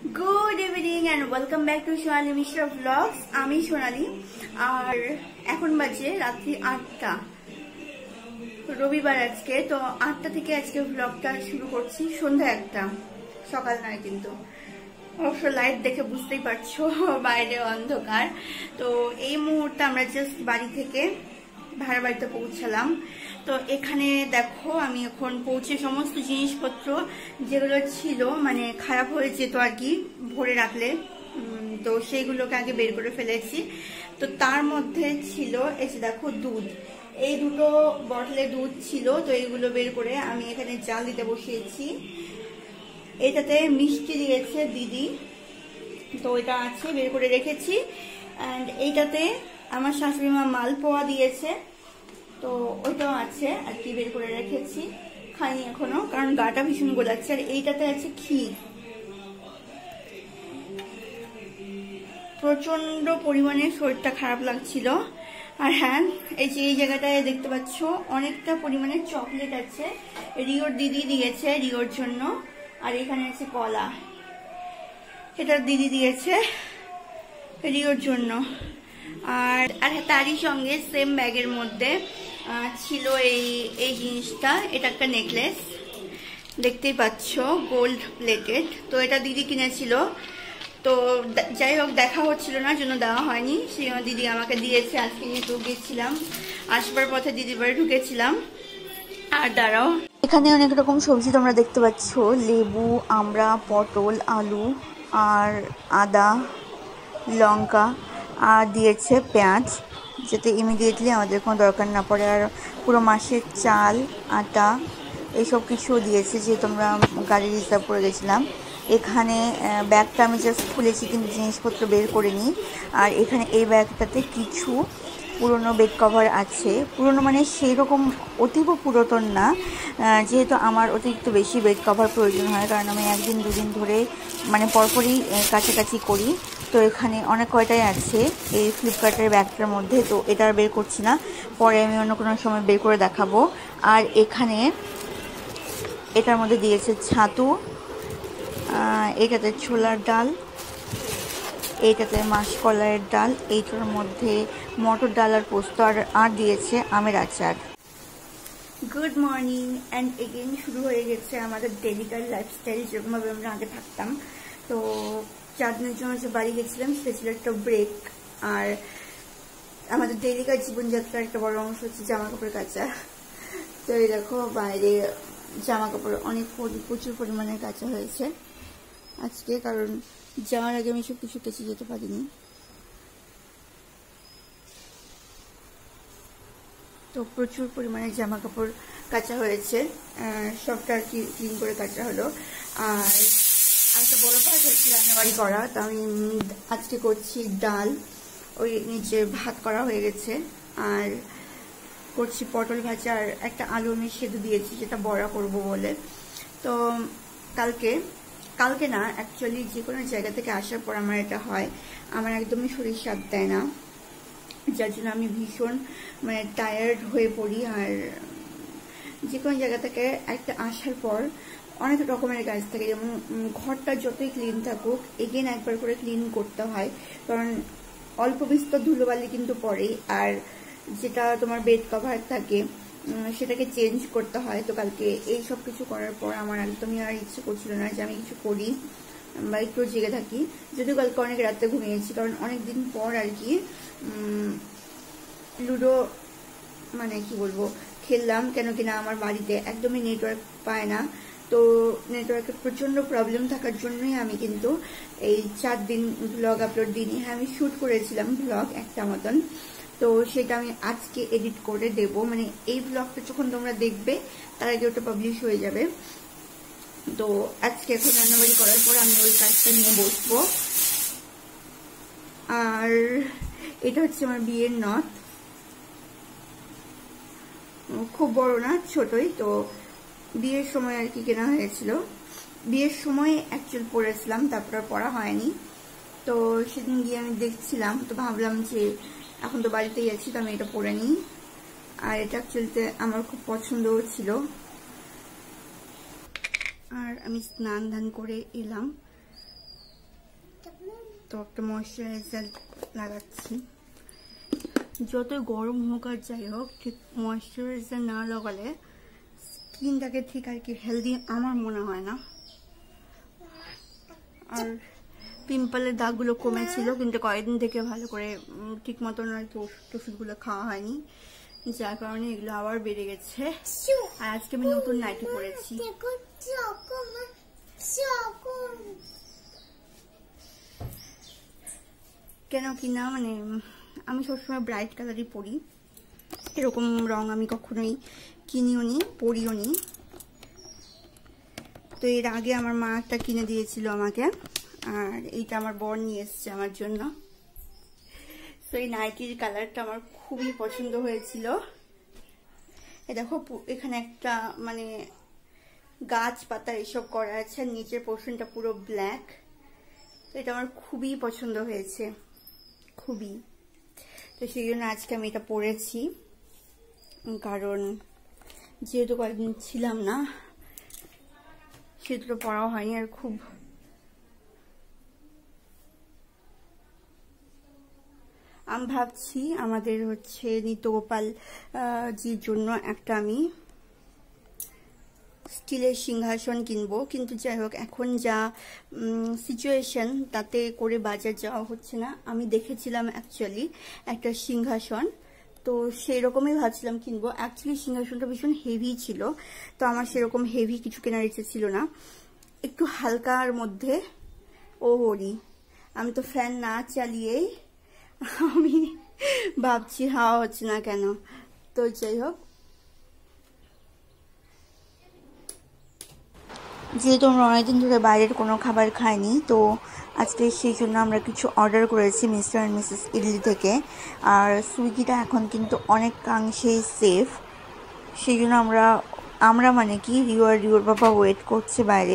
Good evening and welcome back to Sonali Mishra vlogs. আমি সোনালি আর এখন বাজে রাত্রি ৮টা, রবিবার আজকে। তো ৮টা থেকে আজকে ব্লগটা শুরু করছি। সন্ধ্যা ১টা, সকাল নয় কিন্তু। অবশ্য লাইট দেখে বুঝতেই পারছো বাইরে অন্ধকার। তো এই মুহূর্তে আমরা জাস্ট বাড়ি থেকে ভাড়া বাড়িতে পৌঁছালাম। তো এখানে দেখো আমি এখন পৌঁছে সমস্ত জিনিসপত্র যেগুলো ছিল মানে খারাপ হয়ে যেত আর কি ভরে রাখলে, তো সেইগুলোকে আগে বের করে ফেলেছি। তো তার মধ্যে ছিল এই যে দেখো দুধ, এই দুটো বটলে দুধ ছিল। তো এইগুলো বের করে আমি এখানে জাল দিতে বসিয়েছি। এটাতে মিষ্টি দিয়েছে দিদি, তো এটা আছে বের করে রেখেছি। অ্যান্ড এইটাতে আমার শাশুড়ি মা মালপোয়া দিয়েছে, তো ওইটাও আছে আর কি বের করে রেখেছি। খাইনি এখনো কারণ গাটা ভীষণ গোলাচ্ছে। আর এইটাতে আছে ক্ষীর। প্রচন্ড পরিমাণে শরীরটা খারাপ লাগছিল। আর হ্যাঁ, এই যে এই জায়গাটায় দেখতে পাচ্ছ অনেকটা পরিমাণে চকলেট আছে, রিওর দিদি দিয়েছে রিওর জন্য। আর এখানে আছে কলা, এটা দিদি দিয়েছে রিওর জন্য। আর তারই সঙ্গে সেম ব্যাগের মধ্যে ছিল এই জিনিসটা। এটা একটা নেকলেস, দেখতেই পাচ্ছ গোল্ড প্লেটেড। তো এটা দিদি কিনেছিল, তো যাই হোক দেখা হচ্ছিল না জন্য দেওয়া হয়নি। সেই দিদি আমাকে দিয়েছে। আজকে যেহেতু গেছিলাম, আসবার পথে দিদির বাড়ি ঢুকেছিলাম। আর দাঁড়াও, এখানে অনেক রকম সবজি তোমরা দেখতে পাচ্ছ, লেবু, আমড়া, পটল, আলু আর আদা, লঙ্কা, আর দিয়েছে পেঁয়াজ, যাতে ইমিডিয়েটলি আমাদের কোনো দরকার না পড়ে। আর পুরো মাসের চাল, আটা এইসব কিছুও দিয়েছে, যেহেতু আমরা গাড়ি রিজার্ভ করে গেছিলাম। এখানে ব্যাগটা আমি জাস্ট খুলেছি কিন্তু জিনিসপত্র বের করে নিই। আর এখানে এই ব্যাগটাতে কিছু পুরনো বেড কভার আছে। পুরনো মানে সেই রকম অতীব পুরাতন না, যেহেতু আমার অতিরিক্ত বেশি বেড কভার প্রয়োজন হয়, কারণ আমি একদিন দুদিন ধরে মানে পরপরই কাছাকাছি করি। তো এখানে অনেক কয়টাই আছে এই ফ্লিপকার্টের ব্যাগটার মধ্যে, তো এটা আর বের করছি না, পরে আমি অন্য কোনো সময় বের করে দেখাবো। আর এখানে এটার মধ্যে দিয়েছে ছাতু, এটাতে ছোলার ডাল, এইটাতে মাসকলাইয়ের ডাল, এইটার মধ্যে মটর ডাল আর পোস্ত, আর দিয়েছে আমের আচার। গুড মর্নিং অ্যান্ড এগেইন শুরু হয়ে গেছে আমাদের ডেলিকার লাইফস্টাইল, যেরকমভাবে আমরা আগে থাকতাম। তো 4 দিনের জন্য যে বাড়ি গেছিলাম সেটা ছিল একটা ব্রেক। আর আমাদের ডেলিকার জীবনযাত্রার একটা বড় অংশ হচ্ছে জামা কাপড় কাচা। তো এই দেখো বাইরে জামা কাপড় অনেক প্রচুর পরিমাণে কাচা হয়েছে আজকে, কারণ যাওয়ার আগে আমি সব কিছু কেচে যেতে পারিনি। তো প্রচুর পরিমাণে জামা কাপড় কাচা হয়েছে, সবটা আর কি ক্লিন করে কাচা হলো। আর একটা বড় কাজ হচ্ছে রান্নাবাড়ি করা। তো আমি আজকে করছি ডাল, ওই নিচে ভাত করা হয়ে গেছে। আর করছি পটল ভাজা, আর একটা আলু আমি সেদ্ধ দিয়েছি যেটা বড়া করব বলে। তো কালকে না, অ্যাকচুয়ালি যে কোনো জায়গা থেকে আসার পর আমার এটা হয়, আমার একদমই শরীর সাথ দেয় না, যার জন্য আমি ভীষণ মানে টায়ার্ড হয়ে পড়ি। আর যে কোনো জায়গা থেকে একটা আসার পর অনেক রকমের কাজ থাকে, যেমন ঘরটা যতই ক্লিন থাকুক এগেন একবার করে ক্লিন করতে হয়, কারণ অল্প বিস্তর ধুলোবালি কিন্তু পড়েই। আর যেটা তোমার বেড কভার থাকে সেটাকে চেঞ্জ করতে হয়। তো কালকে এই সব কিছু করার পর আমার একদমই আর ইচ্ছে করছিল না যে আমি কিছু করি বা একটু জেগে থাকি। যদিও কালকে অনেক রাতে ঘুমিয়েছি, কারণ অনেকদিন পর আর কি লুডো মানে কি বলবো খেললাম। কেন কিনা আমার বাড়িতে একদমই নেটওয়ার্ক পায় না, তো নেটওয়ার্কের প্রচণ্ড প্রবলেম থাকার জন্যই আমি কিন্তু এই 4 দিন ব্লগ আপলোড দিইনি। হ্যাঁ, আমি শ্যুট করেছিলাম ব্লগ একটা মতন, তো সেটা আমি আজকে এডিট করে দেব। মানে এই ব্লগটা যখন তোমরা দেখবে তার আগে ওটা পাবলিশ হয়ে যাবে। তো আজকে এখন রান্নাবাড়ি করার পর আমি ওই কাজটা নিয়ে বসবো। আর এটা হচ্ছে আমার বিয়ের নথ, খুব বড় না, ছোটই। তো বিয়ের সময় আর কি কেনা হয়েছিল, বিয়ের সময় অ্যাকচুয়াল পরেছিলাম, তারপর পরা হয়নি। তো সেদিন গিয়ে আমি দেখছিলাম, তো ভাবলাম যে এখন তো বাড়িতেই আছি, তো আমি এটা পরে নিই। আর এটা অ্যাকচুয়ালিতে আমার খুব পছন্দও ছিল। আর আমি স্নান ধান করে এলাম, তো একটা ময়শ্চারাইজার লাগাচ্ছি। যতই গরম হোক আর যাই হোক, ঠিক ময়শ্চারাইজার না লাগালে স্কিনটাকে ঠিক আর কি হেলদি আমার মনে হয় না। আর পিম্পলের দাগগুলো কমেছিল, কিন্তু কয়েকদিন থেকে ভালো করে ঠিক মতন আর কি ওষুধগুলো খাওয়া হয়নি, যার কারণে এগুলো আবার বেড়ে গেছে। আর আজকে আমি নতুন নাইটি পরেছি। কেন কি না, মানে আমি সবসময় ব্রাইট কালারই পরি, এরকম রং আমি কখনোই কিনিও নি, পরিও নি। তো এর আগে আমার মা একটা কিনে দিয়েছিল আমাকে, আর এইটা আমার বর নিয়ে এসছে আমার জন্য। তো এই নাইটির কালারটা আমার খুবই পছন্দ হয়েছিল। এ দেখো এখানে একটা মানে গাছ পাতা এসব করা আছে, নিচের পোর্শনটা পুরো ব্ল্যাক। তো এটা আমার খুবই পছন্দ হয়েছে, খুবই। তো সেই জন্য আজকে আমি এটা পরেছি, কারণ যেহেতু কয়েকদিন ছিলাম না সেহেতু পড়াও হয়নি। আর খুব আমি ভাবছি আমাদের হচ্ছে নিত্যগোপাল জির জন্য একটা আমি স্টিলের সিংহাসন কিনবো, কিন্তু যাই হোক এখন যা সিচুয়েশন তাতে করে বাজার যাওয়া হচ্ছে না। আমি দেখেছিলাম অ্যাকচুয়ালি একটা সিংহাসন, তো সেই রকমই ভাবছিলাম কিনবো। অ্যাকচুয়ালি সিংহাসনটা ভীষণ হেভি ছিল, তো আমার সেরকম হেভি কিছু কেনার ইচ্ছে ছিল না, একটু হালকার মধ্যে। ও হরি, আমি তো ফ্যান না চালিয়েই আমি ভাবছি হাওয়া হচ্ছে না কেন। তো যাই হোক, যেহেতু আমরা অনেকদিন ধরে বাইরের কোনো খাবার খাইনি, তো আজকে সেই জন্য আমরা কিছু অর্ডার করেছি মিস্টার অ্যান্ড মিসেস ইডলি থেকে। আর সুইগিটা এখন কিন্তু অনেকাংশেই সেফ, সেই জন্য আমরা মানে কি রিওর বাবা ওয়েট করছে বাইরে।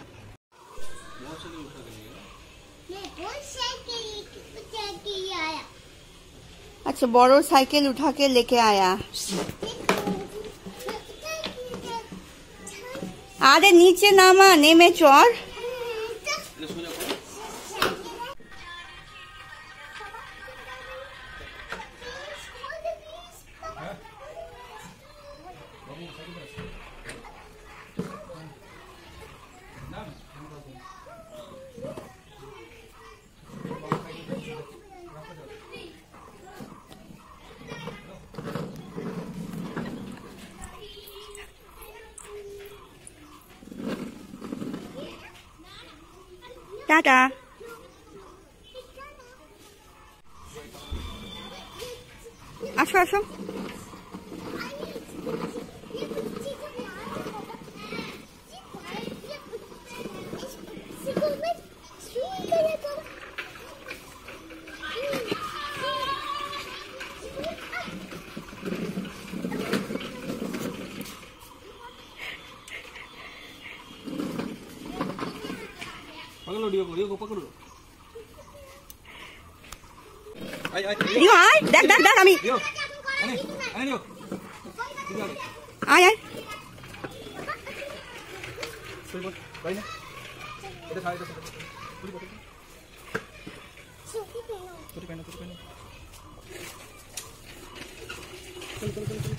अच्छा बड़ो साइकिल उठा के लेके आया। अरे नीचे नामा, नेमे चोर। टाटा। আসো আসো। पकड़ो डियो को पकड़ो। रियो आय, देख देख देख আমি डियो आने आने डियो आय आय सही बोल भाई ने इधर खा इधर पूरी पकड़ पूरी पहनो चल चल चल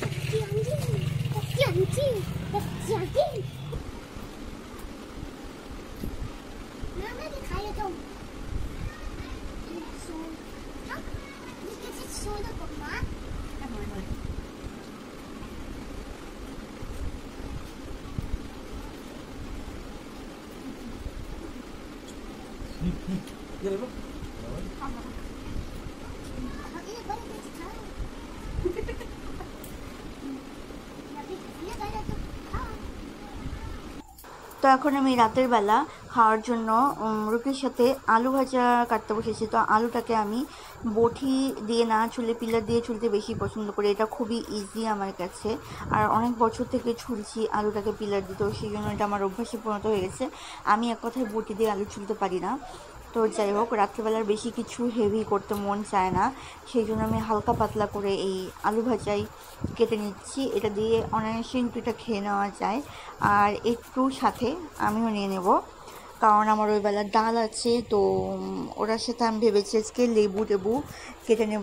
ये ले लो। তো এখন আমি রাতের বেলা খাওয়ার জন্য রুটির সাথে আলু ভাজা কাটতে বসেছি। তো আলুটাকে আমি বটি দিয়ে না ছুলে পিলার দিয়ে ছুলতে বেশি পছন্দ করি, এটা খুবই ইজি আমার কাছে। আর অনেক বছর থেকে ছুলছি আলুটাকে পিলার দিতে, সেই জন্য এটা আমার অভ্যাসে পরিণত হয়ে গেছে। আমি এক কথায় বটি দিয়ে আলু ছুলতে পারি না। তো যাই হোক, রাত্রেবেলার বেশি কিছু হেভি করতে মন চায় না, সেই জন্য আমি হালকা পাতলা করে এই আলু ভাজাই কেটে নিচ্ছি। এটা দিয়ে অনায়াসে রুটিটা খেয়ে নেওয়া যায়। আর একটু সাথে আমিও নিয়ে নেব কারণ আমার ওই বেলা ডাল আছে। তো ওটার সাথে আমি ভেবেছি আজকে লেবু টেবু কেটে নেব।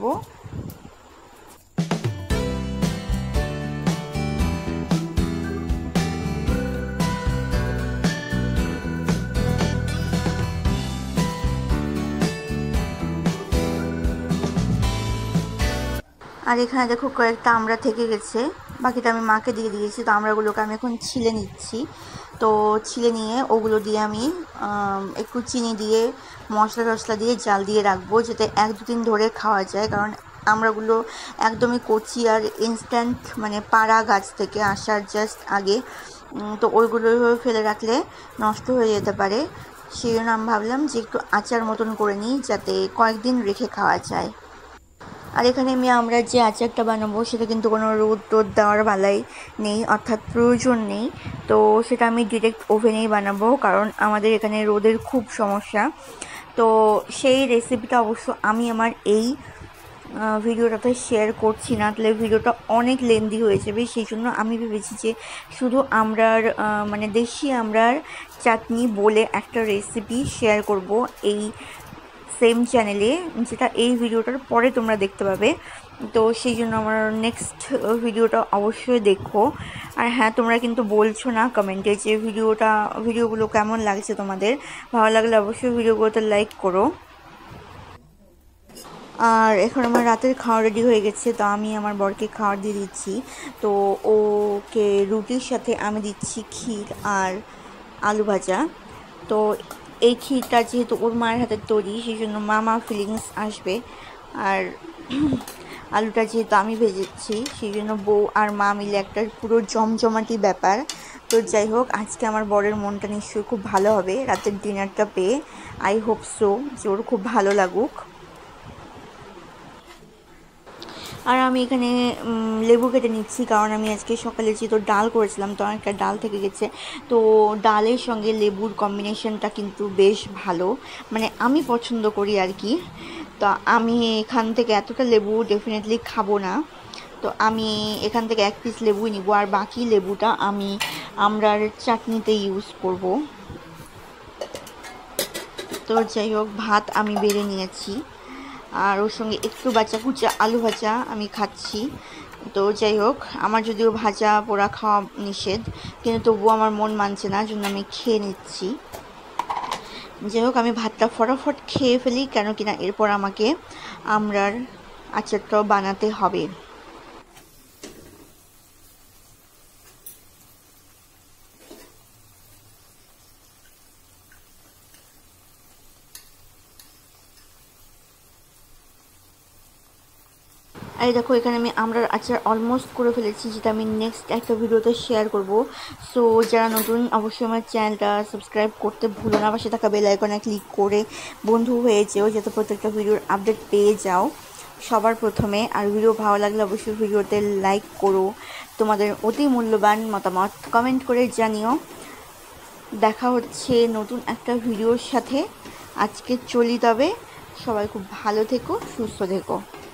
আর এখানে দেখো কয়েকটা আমড়া থেকে গেছে, বাকিটা আমি মাকে দিয়ে দিয়েছি। তো আমড়াগুলোকে আমি এখন ছিলে নিচ্ছি। তো ছিলে নিয়ে ওগুলো দিয়ে আমি একটু চিনি দিয়ে মশলা টশলা দিয়ে জাল দিয়ে রাখবো, যাতে 1-2 দিন ধরে খাওয়া যায়। কারণ আমড়াগুলো একদমই কচি আর ইনস্ট্যান্ট, মানে পাড়া গাছ থেকে আসার জাস্ট আগে। তো ওইগুলো ফেলে রাখলে নষ্ট হয়ে যেতে পারে। সেই জন্য আমি ভাবলাম যে একটু আচার মতন করে নিই, যাতে কয়েকদিন রেখে খাওয়া যায়। আর এখানে আমরা যে আচারটা বানাবো সেটা কিন্তু কোনো রোদ টোদ দেওয়ার বেলায় নেই, অর্থাৎ প্রয়োজন নেই। তো সেটা আমি ডিরেক্ট ওভেনেই বানাবো, কারণ আমাদের এখানে রোদের খুব সমস্যা। তো সেই রেসিপিটা অবশ্য আমি আমার এই ভিডিওটাতে শেয়ার করছি না, তাহলে ভিডিওটা অনেক লেন্দি হয়ে যাবে। সেই জন্য আমি ভেবেছি যে শুধু আমড়ার মানে দেশি আমড়ার চাটনি বলে একটা রেসিপি শেয়ার করব এই সেম চ্যানেলে, যেটা এই ভিডিওটার পরে তোমরা দেখতে পাবে। তো সেই জন্য আমার নেক্সট ভিডিওটা অবশ্যই দেখো। আর হ্যাঁ, তোমরা কিন্তু বলছো না কমেন্টে যে ভিডিওগুলো কেমন লাগছে তোমাদের। ভালো লাগলে অবশ্যই ভিডিওগুলোতে লাইক করো। আর এখন আমার রাতের খাওয়া রেডি হয়ে গেছে। তো আমি আমার বরকে খাওয়ার দিয়ে দিচ্ছি। তো ওকে রুটির সাথে আমি দিচ্ছি ক্ষীর আর আলু ভাজা। তো এই ক্ষীরটা যেহেতু ওর মায়ের হাতের তৈরি, সেই জন্য মামা ফিলিংস আসবে। আর আলুটা যেহেতু আমি ভেজেছি, সেই জন্য বউ আর মা মিলে একটা পুরো জমজমাটি ব্যাপার। তো যাই হোক, আজকে আমার বরের মনটা নিশ্চয়ই খুব ভালো হবে রাতের ডিনারটা পেয়ে। আই হোপ সো, যে ওর খুব ভালো লাগুক। আর আমি এখানে লেবু কেটে নিচ্ছি, কারণ আমি আজকে সকালে যেহেতু ডাল করেছিলাম, তো অনেকটা ডাল থেকে গেছে। তো ডালের সঙ্গে লেবুর কম্বিনেশনটা কিন্তু বেশ ভালো, মানে আমি পছন্দ করি আর কি। তো আমি এখান থেকে এতটা লেবু ডেফিনেটলি খাবো না। তো আমি এখান থেকে 1 পিস লেবুই নিব, আর বাকি লেবুটা আমি আমড়ার চাটনিতে ইউজ করব। তো যাই হোক, ভাত আমি বেড়ে নিয়েছি, আর ওর সঙ্গে একটু বাচ্চা কুচা আলু ভাজা আমি খাচ্ছি। তো যাই হোক, আমার যদিও ভাজা পোড়া খাওয়া নিষেধ, কিন্তু তবুও আমার মন মানছে না, জন্য আমি খেয়ে নিচ্ছি। যাই হোক, আমি ভাতটা ফটাফট খেয়ে ফেলি, কেন কিনা এরপর আমাকে আমড়ার আচারটাও বানাতে হবে। আর দেখো, এখানে আমি আমড়ার আচার অলমোস্ট করে ফেলেছি, যেটা আমি নেক্সট একটা ভিডিওতে শেয়ার করব। সো যারা নতুন, অবশ্যই আমার চ্যানেলটা সাবস্ক্রাইব করতে ভুলো না, পাশে থাকা বেল আইকনে ক্লিক করে বন্ধু হয়ে যেও, যাতে প্রত্যেকটা ভিডিওর আপডেট পেয়ে যাও সবার প্রথমে। আর ভিডিও ভালো লাগলে অবশ্যই ভিডিওতে লাইক করো, তোমাদের অতি মূল্যবান মতামত কমেন্ট করে জানিও। দেখা হচ্ছে নতুন একটা ভিডিওর সাথে। আজকে চলি তবে, সবাই খুব ভালো থেকো, সুস্থ থেকো।